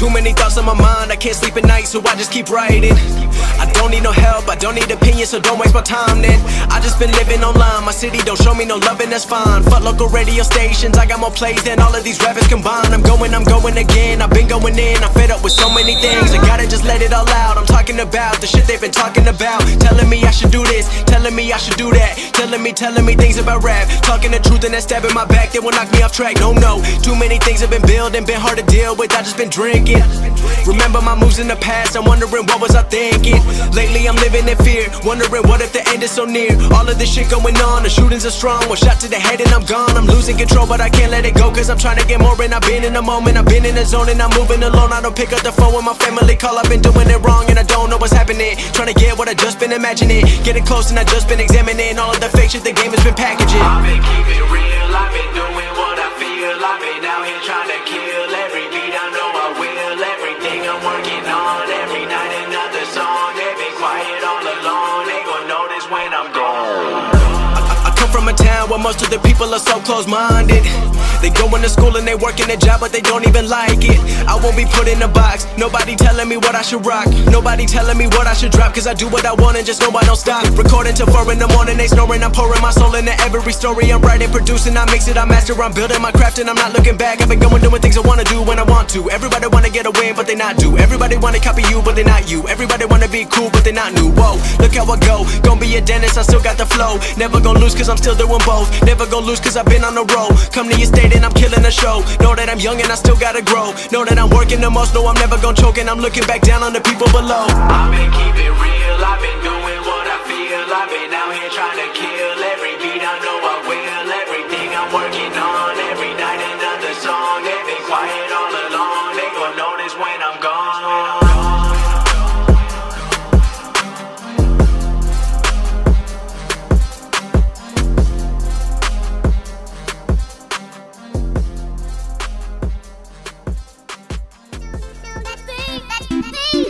Too many thoughts on my mind, I can't sleep at night, so I just keep writing. I don't need no help, I don't need opinions, so don't waste my time then. I just been living online, my city don't show me no love and that's fine. Fuck local radio stations, I got more plays than all of these rappers combined. I'm going again, I've been going in, I'm fed up with so many things. I gotta just let it all out, I'm talking about the shit they've been talking about. Telling me I should do this, telling me I should do that. Telling me things about rap. Talking the truth and that stab in my back, they will knock me off track, no. Too many things have been building, been hard to deal with, I just been drinking. Remember my moves in the past, I'm wondering what was I thinking. Lately I'm living in fear, wondering what if the end is so near. All of this shit going on, the shootings are strong. One shot to the head and I'm gone. I'm losing control but I can't let it go, cause I'm trying to get more. And I've been in the moment, I've been in the zone, and I'm moving alone. I don't pick up the phone when my family call, I've been doing it wrong and I don't know what's happening. Trying to get what I just been imagining, getting close and I just been examining all of the fake shit the game has been packaging. I've been keeping real, I've been doing what I feel. I've been out here trying to kill every beat, I know I will. Everything I'm working on, every night another song. They've been quiet all along, they gon' notice when I'm gone. I come from a town where most of the people are so close-minded. They going to school and they working a job but they don't even like it. I won't be put in a box, nobody telling me what I should rock. Nobody telling me what I should drop, cause I do what I want and just know I don't stop. Recording till 4 in the morning, they snoring. I'm pouring my soul into every story. I'm writing, producing, I mix it, I master. I'm building my craft and I'm not looking back. I've been going doing things I wanna do when I want to. Everybody wanna get a win but they not do. Everybody wanna copy you but they not you. Everybody wanna be cool but they not new. Whoa, look how I go, gonna be a dentist, I still got the flow. Never gonna lose cause I'm still doing both. Never gonna lose cause I've been on the road. Come to your state and I'm killing the show. Know that I'm young and I still gotta grow. Know that I'm working the most, know I'm never gonna choke. And I'm looking back down on the people below. I've been keeping real, I've been doing what I feel. I've been out here trying to kill every beat, I know I will. Everything I'm working on, every night another song. They've been quiet all along, they gon' notice when I'm gone.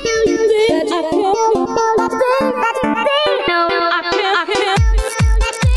I can't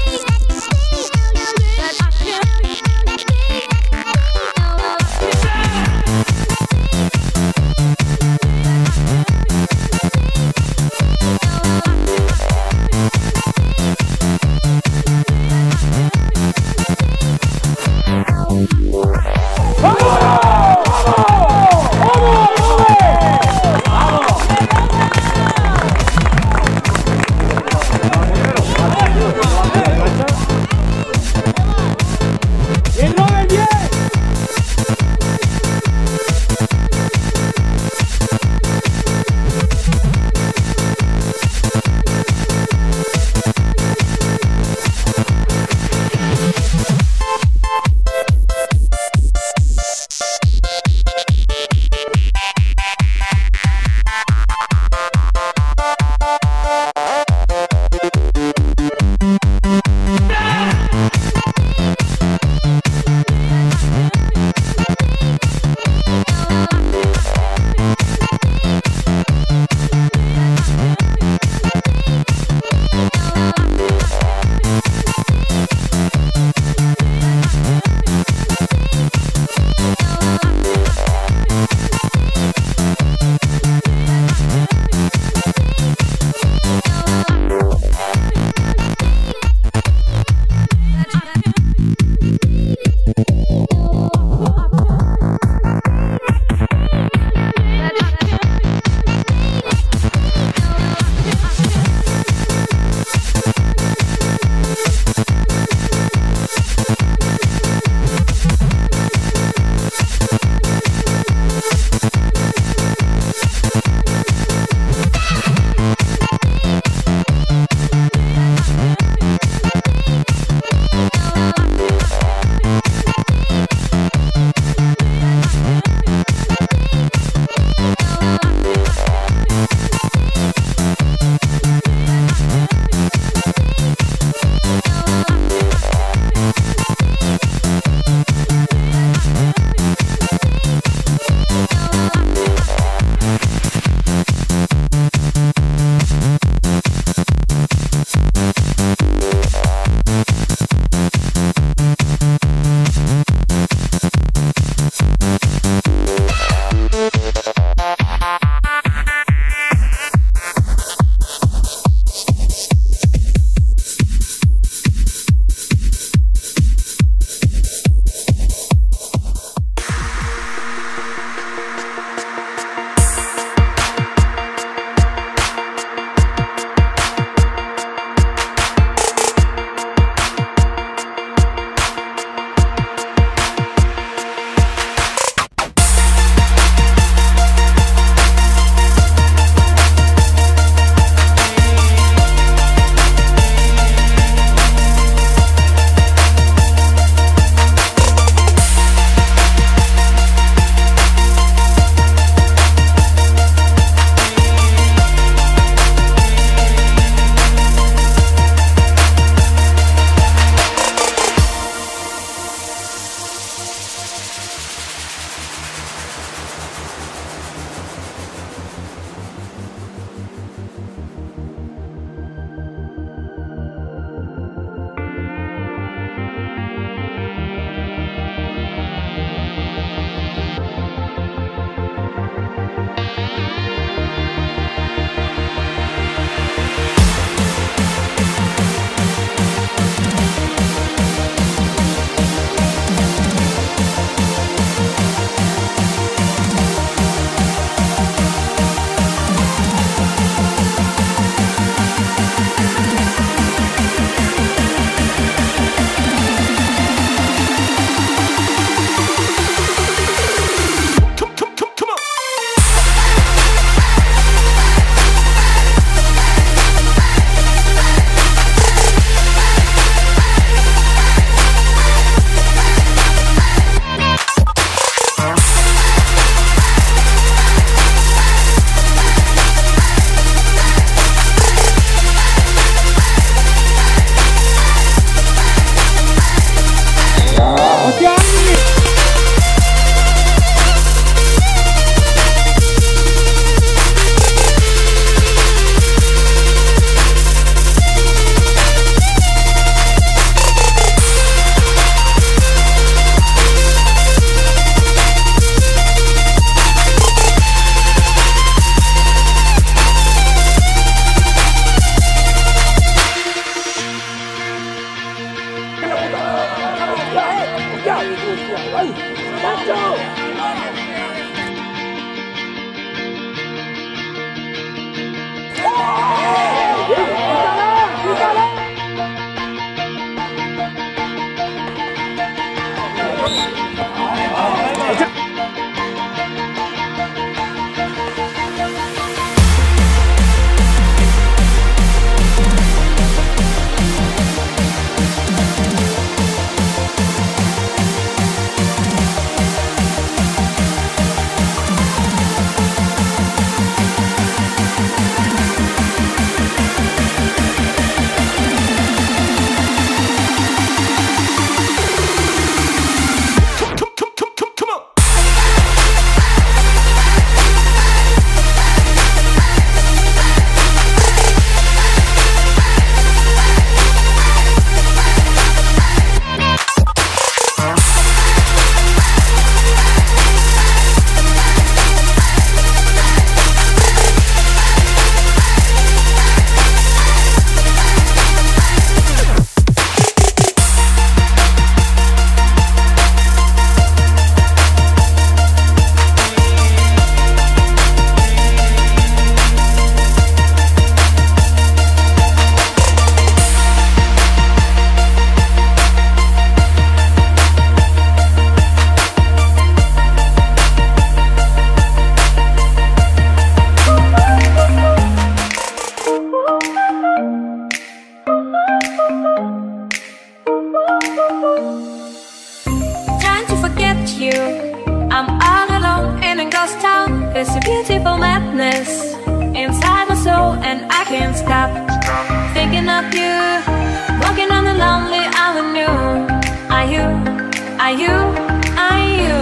Trying to forget you, I'm all alone in a ghost town. There's a beautiful madness inside my soul, and I can't stop thinking of you. Walking on the lonely avenue. Are you, are you, are you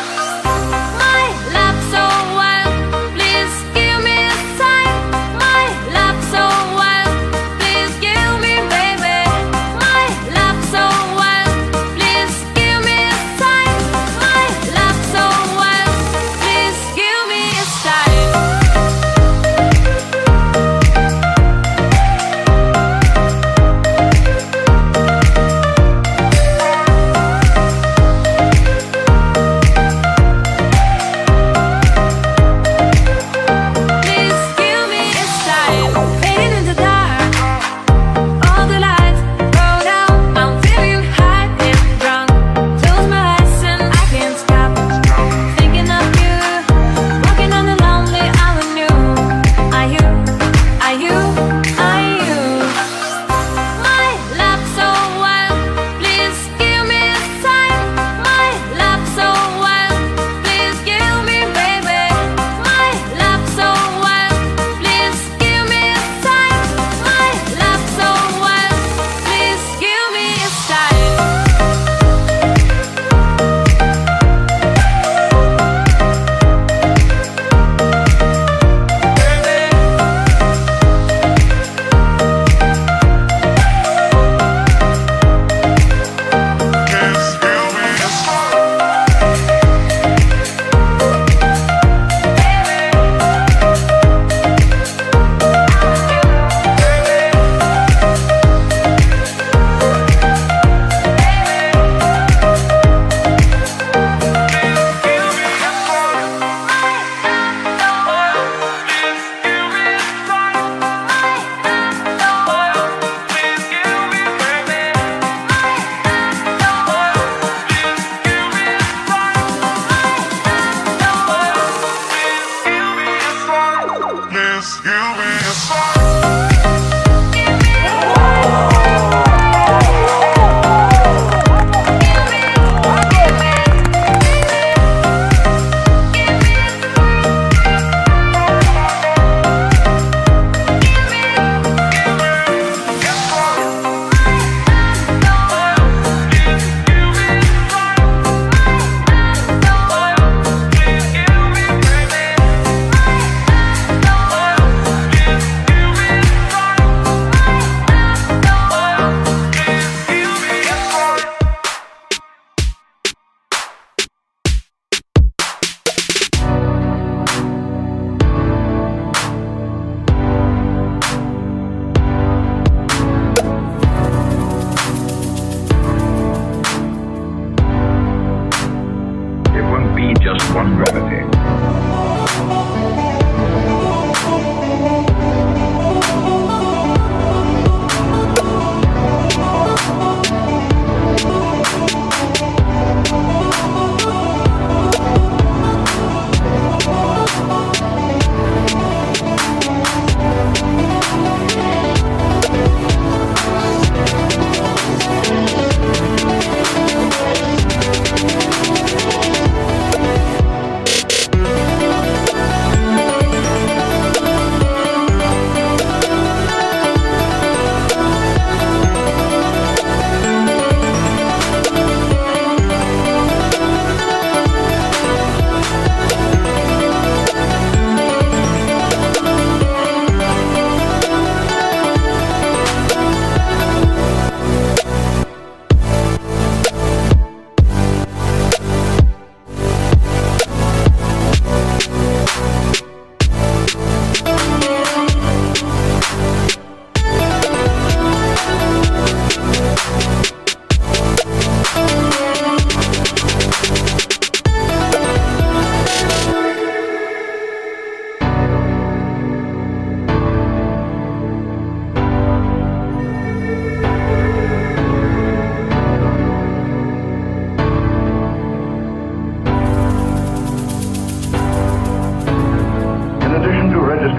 my love so wild? Please give me a sign. My love so wild. Please give me, baby. My love so wild. Please give me a sign. My love so wild. Please give me a sign.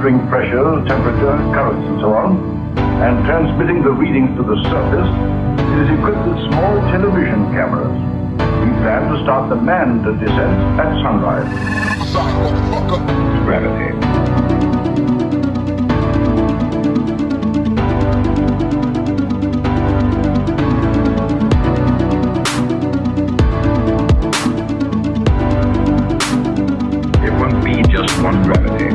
monitoring pressure, temperature, currents, and so on, and transmitting the readings to the surface, it is equipped with small television cameras. We plan to start the manned descent at sunrise. Gravity. It won't be just one gravity.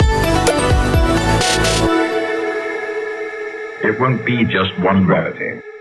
It won't be just one gravity.